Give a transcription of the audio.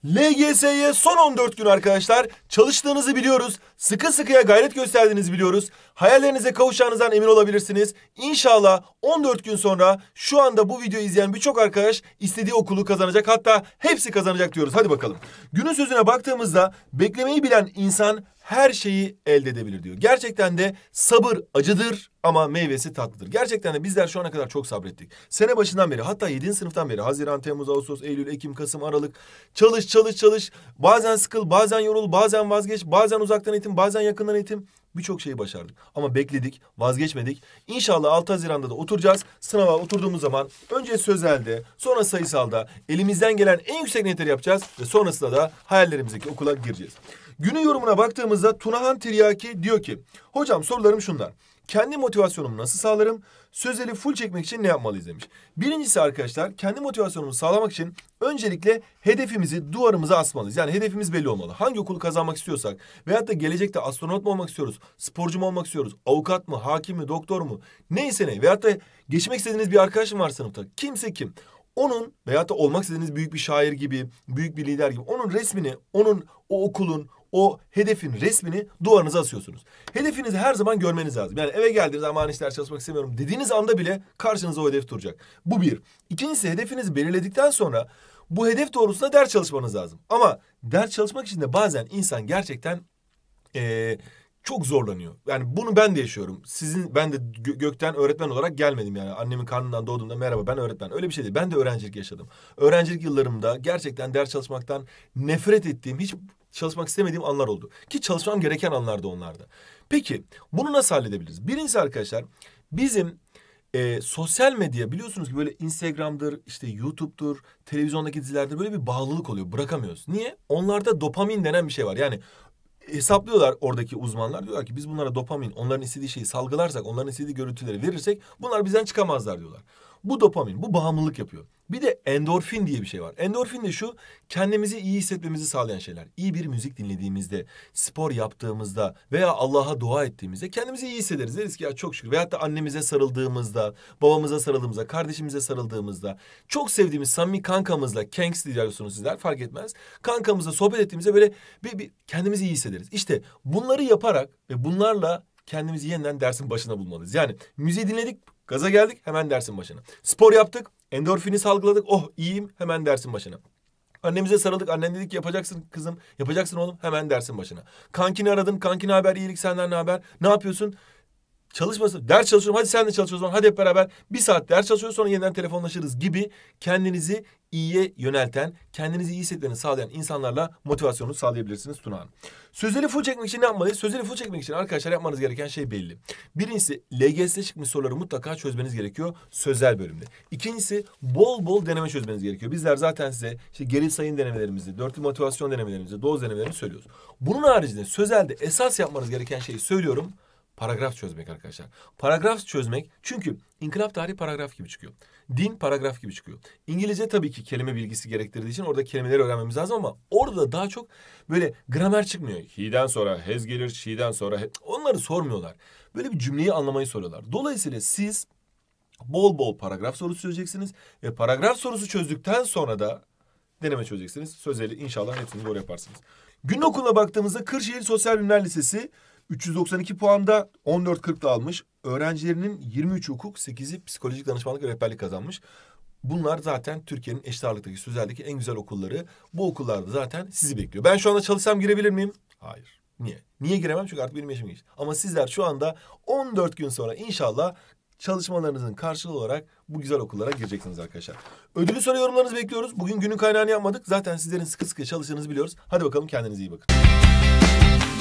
LGS'ye son 14 gün arkadaşlar. Çalıştığınızı biliyoruz. Sıkı sıkıya gayret gösterdiğinizi biliyoruz. Hayallerinize kavuşacağınızdan emin olabilirsiniz. İnşallah 14 gün sonra şu anda bu videoyu izleyen birçok arkadaş istediği okulu kazanacak. Hatta hepsi kazanacak diyoruz. Hadi bakalım. Günün sözüne baktığımızda beklemeyi bilen insan her şeyi elde edebilir diyor. Gerçekten de sabır acıdır ama meyvesi tatlıdır. Gerçekten de bizler şu ana kadar çok sabrettik. Sene başından beri, hatta 7. sınıftan beri Haziran, Temmuz, Ağustos, Eylül, Ekim, Kasım, Aralık çalış. Bazen sıkıl, bazen yorul, bazen vazgeç, bazen uzaktan eğitim, bazen yakından eğitim. Birçok şeyi başardık. Ama bekledik, vazgeçmedik. İnşallah 6 Haziran'da da oturacağız. Sınava oturduğumuz zaman önce sözelde, sonra sayısalda elimizden gelen en yüksek netleri yapacağız. Ve sonrasında da hayallerimizdeki okula gireceğiz. Günün yorumuna baktığımızda Tunahan Tiryaki diyor ki: hocam sorularım şunlar. Kendi motivasyonumu nasıl sağlarım? Sözeli full çekmek için ne yapmalıyız demiş. Birincisi arkadaşlar, kendi motivasyonumuzu sağlamak için öncelikle hedefimizi duvarımıza asmalıyız. Yani hedefimiz belli olmalı. Hangi okulu kazanmak istiyorsak veyahut da gelecekte astronot mu olmak istiyoruz, sporcu mu olmak istiyoruz, avukat mı, hakim mi, doktor mu, neyse ne, veyahut da geçmek istediğiniz bir arkadaşım var sınıfta. Kimse kim? Onun veyahut da olmak istediğiniz büyük bir şair gibi, büyük bir lider gibi onun resmini, onun o okulun, o hedefin resmini duvarınıza asıyorsunuz. Hedefinizi her zaman görmeniz lazım. Yani eve geldiğiniz aman hiç ders çalışmak istemiyorum dediğiniz anda bile karşınıza o hedef duracak. Bu bir. İkincisi, hedefinizi belirledikten sonra bu hedef doğrultusunda ders çalışmanız lazım. Ama ders çalışmak için de bazen insan gerçekten çok zorlanıyor. Yani bunu ben de yaşıyorum. Ben de gökten öğretmen olarak gelmedim yani. Annemin karnından doğduğumda merhaba ben öğretmen. Öyle bir şey değil. Ben de öğrencilik yaşadım. Öğrencilik yıllarımda gerçekten ders çalışmaktan nefret ettiğim, hiç çalışmak istemediğim anlar oldu. Ki çalışmam gereken anlardı onlarda. Peki bunu nasıl halledebiliriz? Birincisi arkadaşlar, bizim sosyal medya biliyorsunuz ki böyle Instagram'dır, işte YouTube'dur, televizyondaki dizilerde böyle bir bağlılık oluyor. Bırakamıyoruz. Niye? Onlarda dopamin denen bir şey var. Yani hesaplıyorlar oradaki uzmanlar. Diyorlar ki biz bunlara dopamin, onların istediği şeyi salgılarsak, onların istediği görüntüleri verirsek bunlar bizden çıkamazlar diyorlar. Bu dopamin, bu bağımlılık yapıyor. Bir de endorfin diye bir şey var. Endorfin de şu, kendimizi iyi hissetmemizi sağlayan şeyler. İyi bir müzik dinlediğimizde, spor yaptığımızda veya Allah'a dua ettiğimizde kendimizi iyi hissederiz. Deriz ki ya çok şükür. Veyahut da annemize sarıldığımızda, babamıza sarıldığımızda, kardeşimize sarıldığımızda, çok sevdiğimiz samimi kankamızla, kanks diyorsunuz sizler fark etmez. Kankamızla sohbet ettiğimizde böyle bir kendimizi iyi hissederiz. İşte bunları yaparak ve bunlarla kendimizi yeniden dersin başına bulmalıyız. Yani müziği dinledik, gaza geldik, hemen dersin başına. Spor yaptık, endorfini salgıladık, oh iyiyim, hemen dersin başına. Annemize sarıldık, annen dedik ki yapacaksın kızım, yapacaksın oğlum, hemen dersin başına. Kankini aradın, kankine haber, iyilik senden ne haber, ne yapıyorsun? Çalışması, ders çalışıyorum, hadi sen de çalış o zaman, hadi hep beraber bir saat ders çalışıyoruz, sonra yeniden telefonlaşırız gibi kendinizi iyiye yönelten, kendinizi iyi hissetmeni sağlayan insanlarla motivasyonu sağlayabilirsiniz Tuna Hanım. Sözeli full çekmek için ne yapmalıyız? Sözeli full çekmek için arkadaşlar yapmanız gereken şey belli. Birincisi, LGS'de çıkmış soruları mutlaka çözmeniz gerekiyor sözel bölümde. İkincisi, bol bol deneme çözmeniz gerekiyor. Bizler zaten size işte geri sayım denemelerimizi, dörtlü motivasyon denemelerimizi, doz denemelerimizi söylüyoruz. Bunun haricinde sözelde esas yapmanız gereken şeyi söylüyorum. Paragraf çözmek arkadaşlar. Paragraf çözmek, çünkü inkılap tarihi paragraf gibi çıkıyor. Din paragraf gibi çıkıyor. İngilizce tabii ki kelime bilgisi gerektirdiği için orada kelimeleri öğrenmemiz lazım ama orada da daha çok böyle gramer çıkmıyor. He'den sonra has gelir, she'den sonra onları sormuyorlar. Böyle bir cümleyi anlamayı soruyorlar. Dolayısıyla siz bol bol paragraf sorusu çözeceksiniz ve paragraf sorusu çözdükten sonra da deneme çözeceksiniz. Sözeli inşallah hepsini doğru yaparsınız. Günün okuluna baktığımızda Kırşehir Sosyal Bilimler Lisesi 392 puanda 14.40'da almış. Öğrencilerinin 23 hukuk, 8'i psikolojik danışmanlık ve rehberlik kazanmış. Bunlar zaten Türkiye'nin eşit ağırlıktaki, sözeldeki en güzel okulları. Bu okullarda zaten sizi bekliyor. Ben şu anda çalışsam girebilir miyim? Hayır. Niye? Niye giremem? Çünkü artık benim yaşım geçti. Ama sizler şu anda 14 gün sonra inşallah çalışmalarınızın karşılığı olarak bu güzel okullara gireceksiniz arkadaşlar. Ödülü soru yorumlarınızı bekliyoruz. Bugün günün kaynağını yapmadık. Zaten sizlerin sıkı sıkı çalıştığınızı biliyoruz. Hadi bakalım, kendinize iyi bakın.